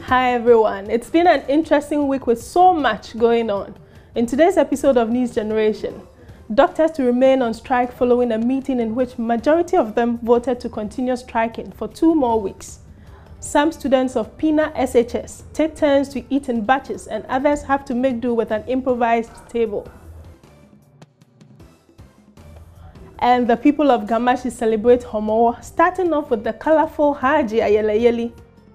Hi everyone, it's been an interesting week with so much going on. In today's episode of News Generation, doctors to remain on strike following a meeting in which majority of them voted to continue striking for 2 more weeks. Some students of Pina SHS take turns to eat in batches and others have to make do with an improvised table. And the people of Gamashi celebrate Homowo, starting off with the colorful Haji Ayeleyeli.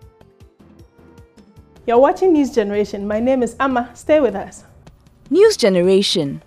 You're watching News Generation. My name is Amma. Stay with us. News Generation.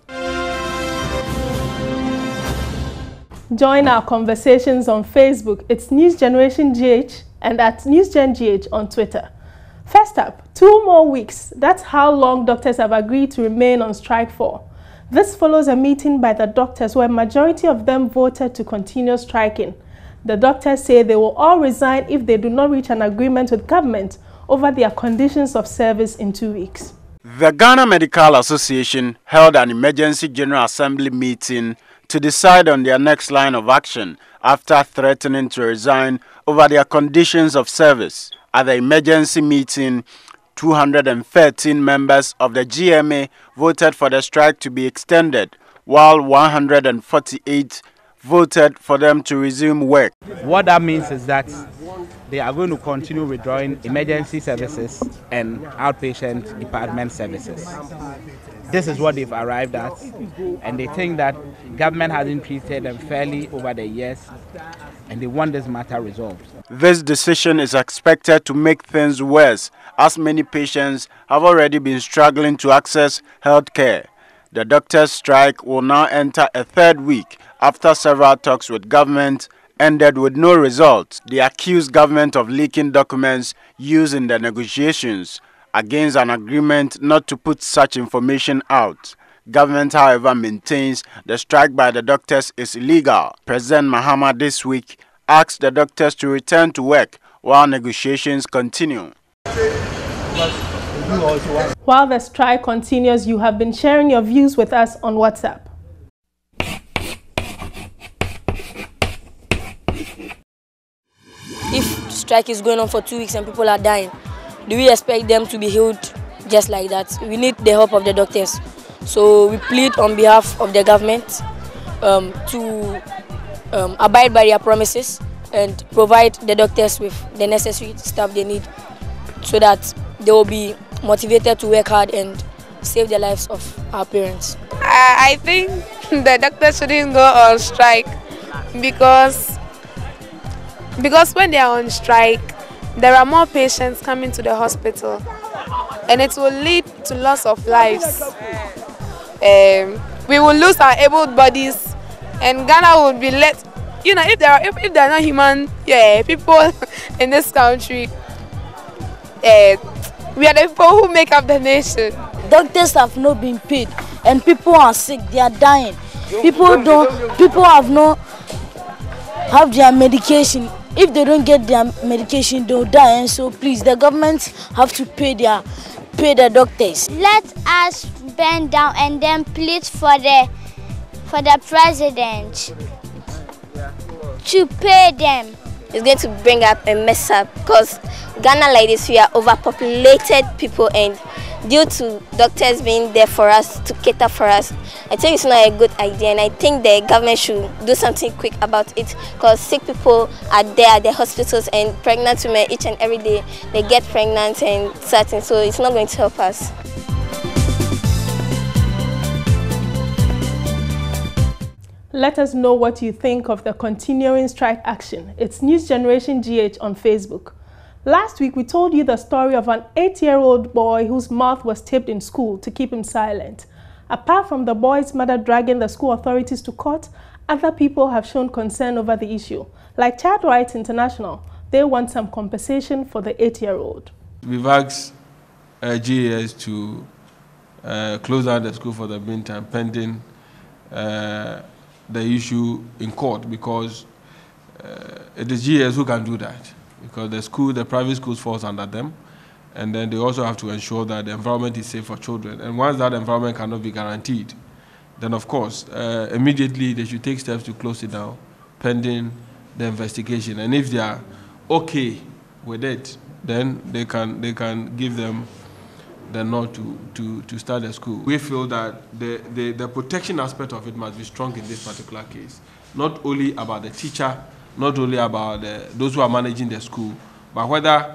Join our conversations on Facebook. It's News Generation GH and at NewsGenGH on Twitter. First up, 2 more weeks. That's how long doctors have agreed to remain on strike for. This follows a meeting by the doctors where majority of them voted to continue striking. The doctors say they will all resign if they do not reach an agreement with government over their conditions of service in 2 weeks. The Ghana Medical Association held an emergency General Assembly meeting to decide on their next line of action after threatening to resign over their conditions of service. At the emergency meeting, 213 members of the GMA voted for the strike to be extended, while 148 voted for them to resume work. What that means is that they are going to continue withdrawing emergency services and outpatient department services. This is what they've arrived at, and they think that government hasn't treated them fairly over the years, and they want this matter resolved. This decision is expected to make things worse, as many patients have already been struggling to access health care. The doctors' strike will now enter a 3rd week after several talks with government ended with no result. They accused government of leaking documents used in the negotiations against an agreement not to put such information out. Government, however, maintains the strike by the doctors is illegal. President Mahama this week asked the doctors to return to work while negotiations continue. While the strike continues, you have been sharing your views with us on WhatsApp. If strike is going on for 2 weeks and people are dying, do we expect them to be healed just like that? We need the help of the doctors. So we plead on behalf of the government to abide by their promises and provide the doctors with the necessary stuff they need so that they will be motivated to work hard and save the lives of our parents. I think the doctors shouldn't go on strike because when they are on strike, there are more patients coming to the hospital and it will lead to loss of lives. We will lose our able bodies and Ghana will be let, you know, if there are not human people in this country, we are the people who make up the nation. Doctors have not been paid and people are sick, they are dying. People have their medication. If they don't get their medication, they'll die. And so please, the government have to pay the doctors. Let us bend down and then plead for the president to pay them. It's going to bring up a mess up because Ghana like this, we are overpopulated people, and due to doctors being there for us, to cater for us, I think it's not a good idea, and I think the government should do something quick about it because sick people are there at the hospitals and pregnant women each and every day, they get pregnant and certain, so it's not going to help us. Let us know what you think of the continuing strike action. It's News Generation GH on Facebook. Last week, we told you the story of an 8-year-old boy whose mouth was taped in school to keep him silent. Apart from the boy's mother dragging the school authorities to court, other people have shown concern over the issue. Like Child Rights International, they want some compensation for the 8-year-old. We've asked GAS to close down the school for the meantime, pending the issue in court, because it is GAS who can do that, because the private schools falls under them, and then they also have to ensure that the environment is safe for children. And once that environment cannot be guaranteed, then of course, immediately they should take steps to close it down, pending the investigation. And if they are okay with it, then they can give them the nod to start the school. We feel that the protection aspect of it must be strong in this particular case. Not only about the teacher, not only about those who are managing the school, but whether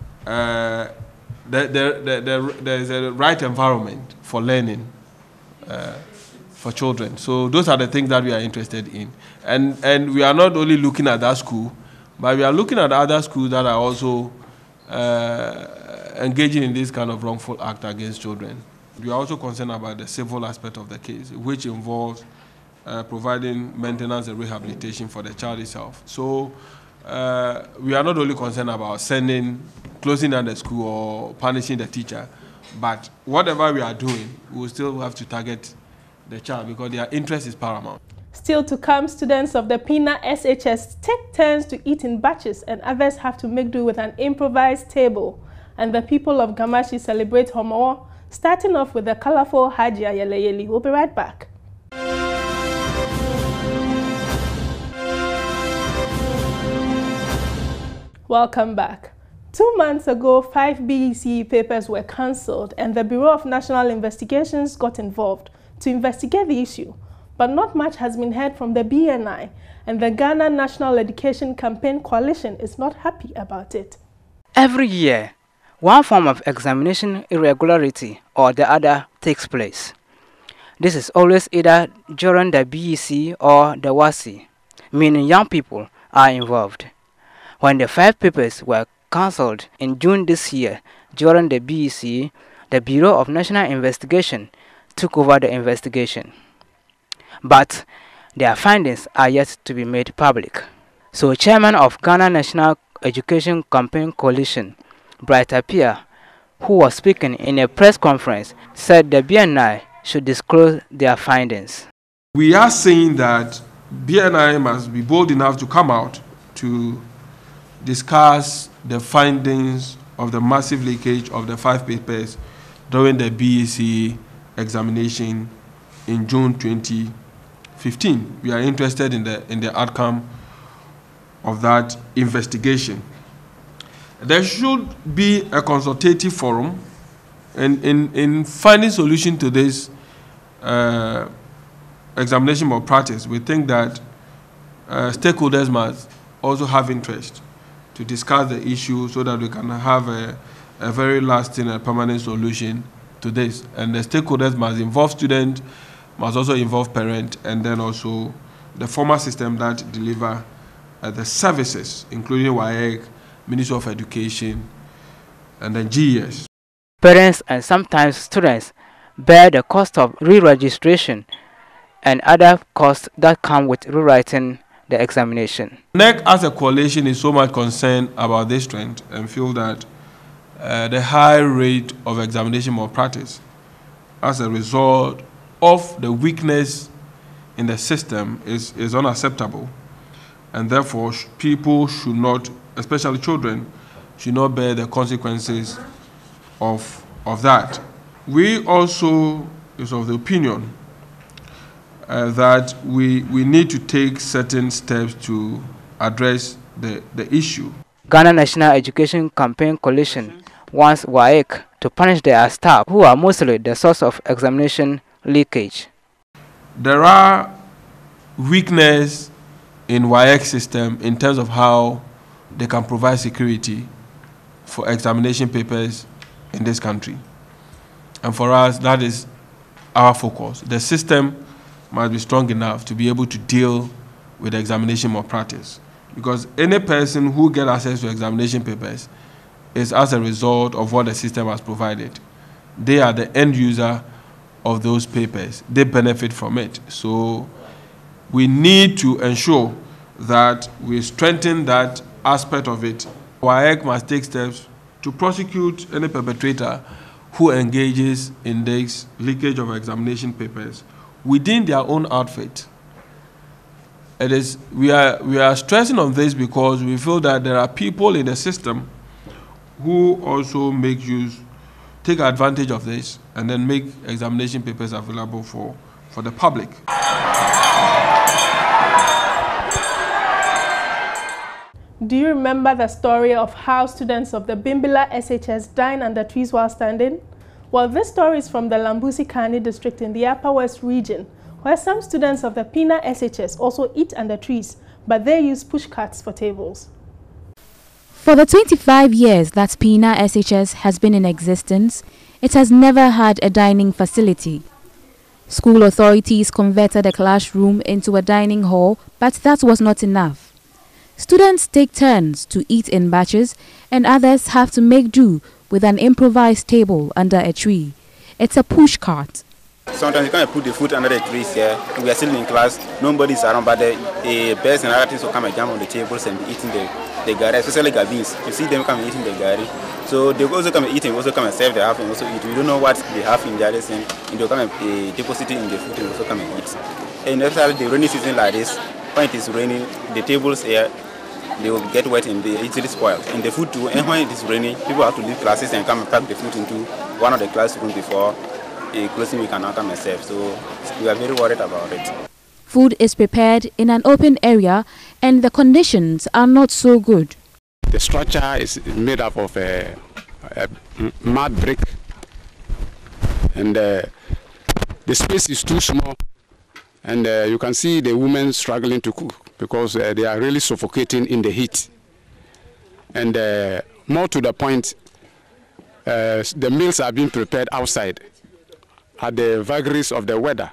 there is a right environment for learning for children. So those are the things that we are interested in. And we are not only looking at that school, but we are looking at other schools that are also engaging in this kind of wrongful act against children. We are also concerned about the civil aspect of the case, which involves providing maintenance and rehabilitation for the child itself. So we are not only concerned about closing down the school or punishing the teacher, but whatever we are doing, we will still have to target the child because their interest is paramount. Still to come, students of the Pina SHS take turns to eat in batches and others have to make do with an improvised table. And the people of Gamashi celebrate Homowo, starting off with the colorful Haji Ayeleyeli. We'll be right back. Welcome back. 2 months ago, 5 BECE papers were cancelled and the Bureau of National Investigations got involved to investigate the issue. But not much has been heard from the BNI, and the Ghana National Education Campaign Coalition is not happy about it. Every year, one form of examination irregularity or the other takes place. This is always either during the BEC or the WASI, meaning young people are involved. When the 5 papers were cancelled in June this year during the BEC, the Bureau of National Investigation took over the investigation. But their findings are yet to be made public. So Chairman of Ghana National Education Campaign Coalition, Bright Appiah, who was speaking in a press conference, said the BNI should disclose their findings. We are saying that BNI must be bold enough to come out to discuss the findings of the massive leakage of the 5 papers during the BEC examination in June 2015. We are interested in the outcome of that investigation. There should be a consultative forum, and in finding solution to this examination malpractice, we think that stakeholders must also have interest to discuss the issue so that we can have a very lasting and permanent solution to this. And the stakeholders must involve students, must also involve parents, and then also the formal system that deliver the services, including WAEC, Ministry of Education, and then GES. Parents and sometimes students bear the cost of re-registration and other costs that come with rewriting the examination. NEC as a coalition is so much concerned about this trend and feel that the high rate of examination malpractice as a result of the weakness in the system is unacceptable, and therefore people should not, especially children, should not bear the consequences of that. We also is of the opinion that we need to take certain steps to address the issue. Ghana National Education Campaign Coalition wants WAEC to punish their staff who are mostly the source of examination leakage. There are weaknesses in WAEC system in terms of how they can provide security for examination papers in this country. And for us, that is our focus. The system must be strong enough to be able to deal with examination malpractice. Because any person who gets access to examination papers is as a result of what the system has provided. They are the end user of those papers. They benefit from it. So we need to ensure that we strengthen that aspect of it. WAEC must take steps to prosecute any perpetrator who engages in this leakage of examination papers within their own outfit. We are stressing on this because we feel that there are people in the system who also take advantage of this and then make examination papers available for the public. Do you remember the story of how students of the Bimbilla SHS dine under trees while standing? Well, this story is from the Lambusi Kani district in the Upper West region, where some students of the Pina SHS also eat under trees, but they use push carts for tables. For the 25 years that Pina SHS has been in existence, it has never had a dining facility. School authorities converted a classroom into a dining hall, but that was not enough. Students take turns to eat in batches, and others have to make do with an improvised table under a tree. It's a push cart. Sometimes you can't put the food under the trees here. We are still in class, nobody's around, but the birds and other things will come and jump on the tables and be eating the gari, especially gabins. You see them come and eating the gari. So they also come and eat and also come and serve the half and also eat. We don't know what they have in the other thing. And they'll come and deposit it in the food and also come and eat. And especially the rainy season like this, when it is raining, the tables here, they will get wet and they easily spoil. And the food too, and when it is raining, people have to leave classes and come and pack the food into one of the classrooms before closing we cannot come and serve. So we are very worried about it. Food is prepared in an open area and the conditions are not so good. The structure is made up of a mud brick, and the space is too small, and you can see the women struggling to cook because they are really suffocating in the heat. And more to the point, the meals are being prepared outside at the vagaries of the weather.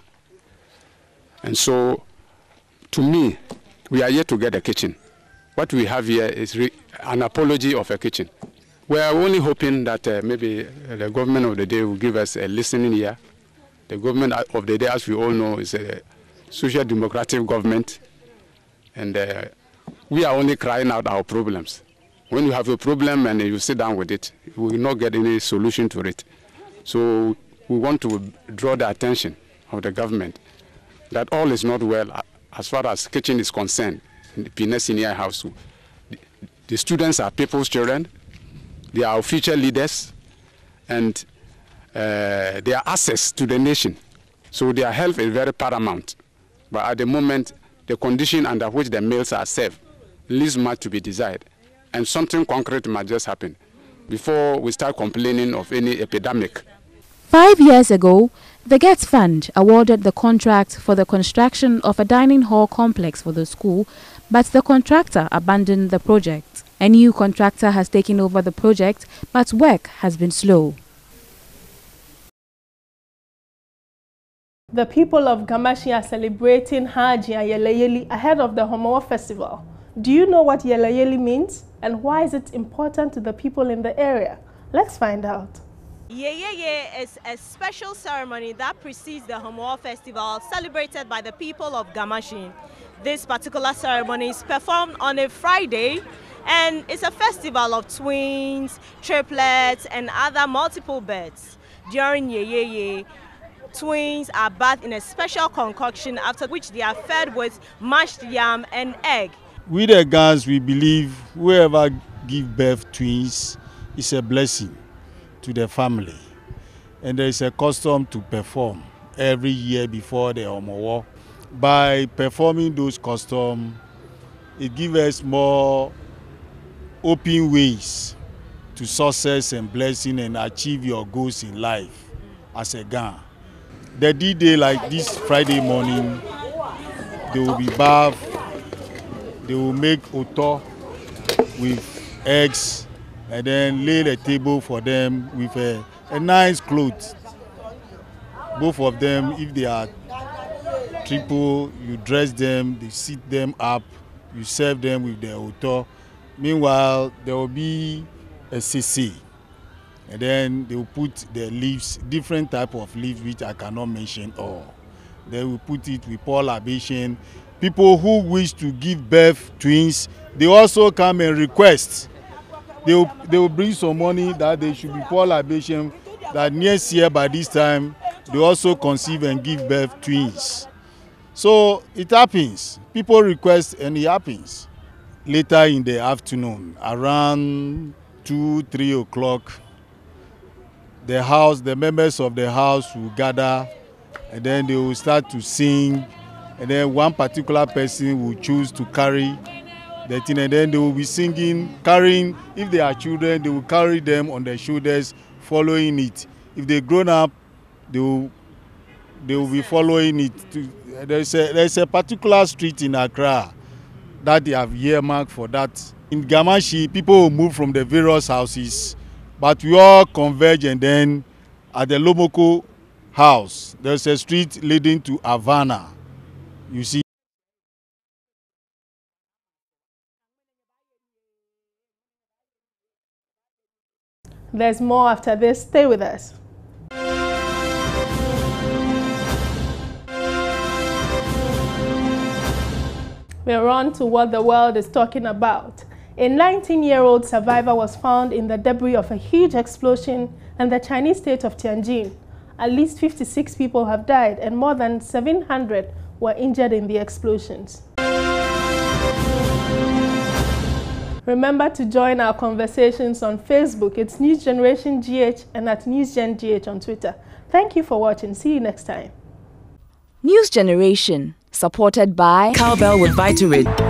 And so, to me, we are yet to get a kitchen. What we have here is an apology of a kitchen. We are only hoping that maybe the government of the day will give us a listening ear. The government of the day, as we all know, is a social democratic government. And we are only crying out our problems. When you have a problem and you sit down with it, you will not get any solution to it. So we want to draw the attention of the government that all is not well as far as kitchen is concerned in the Pina Senior House. The students are people's children, they are our future leaders, and they are assets to the nation. So their health is very paramount. But at the moment, the condition under which the meals are served leaves much to be desired. And something concrete must just happen before we start complaining of any epidemic. 5 years ago, the GET Fund awarded the contract for the construction of a dining hall complex for the school, but the contractor abandoned the project. A new contractor has taken over the project, but work has been slow. The people of Gamashi are celebrating Haji and Yelayeli ahead of the Homowo festival. Do you know what Yelayeli means and why is it important to the people in the area? Let's find out. Yeyeye is a special ceremony that precedes the Homowo festival celebrated by the people of Gamashi. This particular ceremony is performed on a Friday and it's a festival of twins, triplets and other multiple births. During Yeyeye, twins are bathed in a special concoction after which they are fed with mashed yam and egg. We the Gans, we believe whoever give birth twins is a blessing to the family. And there is a custom to perform every year before the Homowo. By performing those customs, it gives us more open ways to success and blessing and achieve your goals in life as a Gan. The D-Day like this Friday morning, they will be bathed, they will make oto with eggs and then lay the table for them with a nice cloth. Both of them, if they are triple, you dress them, they sit them up, you serve them with the oto. Meanwhile, there will be a sisi. And then they will put the leaves, different type of leaves which I cannot mention all. They will put it with pour libation. People who wish to give birth twins, they also come and request. They will bring some money that they should be pour libation, that next year by this time, they also conceive and give birth twins. So it happens. People request and it happens. Later in the afternoon, around 2-3 o'clock, the members of the house will gather and then they will start to sing, and then one particular person will choose to carry the thing, and then they will be singing, carrying. If they are children, they will carry them on their shoulders, following it. If they grown up, they will be following it. There's a particular street in Accra that they have earmarked for that. In Gamashi, people will move from the various houses, but we all converge, and then at the Lomoko house, there's a street leading to Havana. You see. There's more after this. Stay with us. We're on to what the world is talking about. A 19-year-old survivor was found in the debris of a huge explosion in the Chinese state of Tianjin. At least 56 people have died and more than 700 were injured in the explosions. Remember to join our conversations on Facebook. It's News Generation GH and at NewsGenGH on Twitter. Thank you for watching. See you next time. News Generation, supported by Cowbell with Vitarid.